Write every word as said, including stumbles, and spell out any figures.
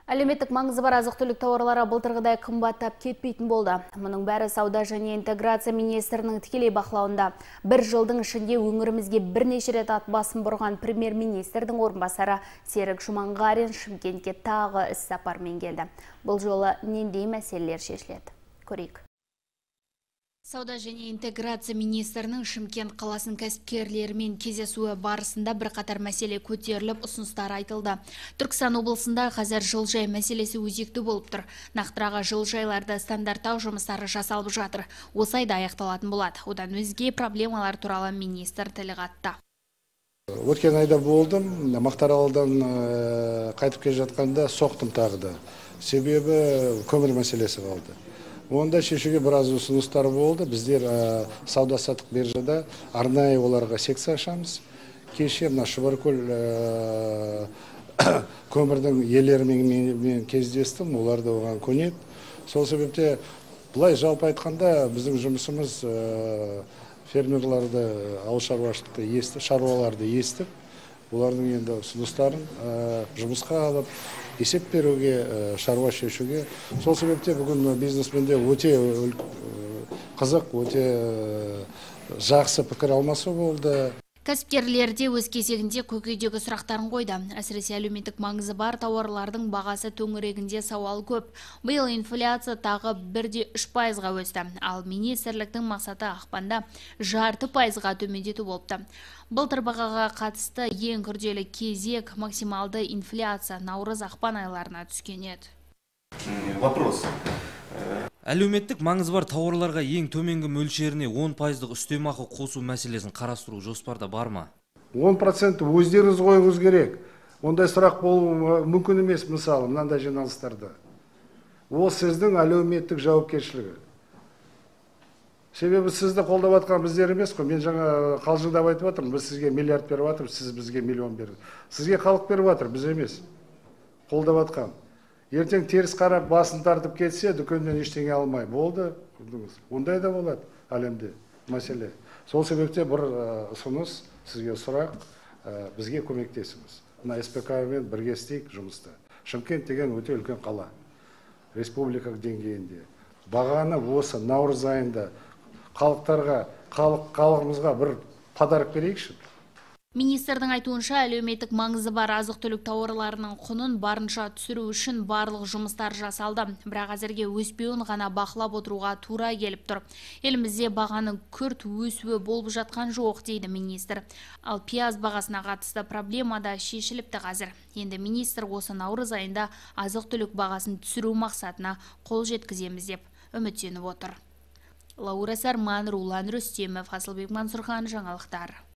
Әлеуметтік маңызы бар азық-түлік тауарлары былтырғыдай қымбаттап кетпейтін болды. Мұның бәрі сауда және интеграция министрінің тікелей бақылауында. Бір жылдың ішінде өңірімізге бірнеше рет ат басын бұрған премьер-министрдің орынбасары Серік Жұманғарин Шымкентке тағы іс сапармен келді. Бұл жолы нендей мәселелер шешіледі? Көрейік. Сауда және интеграция министрінің Шымкент қаласының кәсіпкерлерімен кездесуі барысында бірқатар мәселе көтеріліп, ұсыныстар айтылды. Түркістан облысында қазір жылыжай мәселесі өзекті болып тұр. Нақтырақ жылыжайларды стандарттау жұмыстары жасалып жатыр. Осы айда аяқталатын болады. Одан өзге проблемалар туралы министр тіл қатты. Өткен айда болдым, Мақтааралдан қайтып келе жатқанда соқтым тағы да. Себебі көмір мәселесі қалды. Онда шешуге біраз ұсыныстар болды. Біздер сауда-саттық биржада арнайы оларға секция ашамыз. Кеше мына Шұбаркөл көмірдің иелерімен кездестім, олар да оған көнеді. Сол себепте былай жалпы айтқанда біздің жұмысымыз фермерларды, ауыл шаруашылықты естіп, шаруаларды естіп, олардың енді ұсыныстарын жұмысқа алып, есеп беруге, шаруа шешуге. Сол себепте бүгін бизнесменде өте қызық, өте жақсы пікір алмасу болды. Кәсіпкерлерде өз кезегінде көкейдегі сұрақтарын қойды. Әсіресе әлеуметтік маңызы бар тауарлардың бағасы төңірегінде сауал көп. Биыл инфляция тағы бір де үш пайызға өсті. Ал министрліктің мақсаты ақпанда жарты пайызға төмендету болыпты. Былтыр бағаға қатысты ең күрделі кезек максималды инфляция наурыз ақпан айларына түскен еді. Вопрос. Әлеуметтік маңызы бар тауарларға ең төменгі мөлшеріне он пайыздық үстемақы қосу мәселесін қарастыру жоспарда бар ма? он процент өздеріңіз қойыңыз керек. Ондай сұрақ болу мүмкін емес, мысалы, мынандай жиналыстарда. Ол сіздің әлеуметтік жауапкершілігі. Себебі сізді қолдап атқан біздер емес қой. Мен жаңа қалжыңдап айтып жатырмын, біз сізге миллиард беріп жатырмыз, сіз бізге миллион берді. Сізге халық беріп жатыр, біз емес. Қолдап атқан. Ертең теріс қарап басын тартып кетсе, дүкеннен ештеңе алмай болды. Ондай да болады әлемде мәселе. Сол себепте бір ұсыныс, сізге сұрақ, бізге көмектесіңіз. Мына эс пэ ка-мен бірге істейік жұмысты. Шымкент деген өте үлкен қала. Республика деңгейінде. Бағаны осы наурыз айында халықтарға, халығымызға бір подарок берейікші. Министрдің айтуынша әлеуметтік маңызы бар азық-түлік тауарларының құнын барынша түсіру үшін барлық жұмыстар жасалды. Бірақ әзірге өспеуін ғана бақылап отыруға тура келіп тұр. Елімізде бағаның күрт өсуі болып жатқан жоқ, дейді министр. Ал пияз бағасына қатысты проблема да шешіліпті қазір. Енді министр осы наурыз айында азық-түлік бағасын түсіру мақсатына қол жеткіземіз деп үміттеніп отыр. Лаура Сарман, Рулан Рүстемов, Асылбек Мансұрхан, жаңалықтар.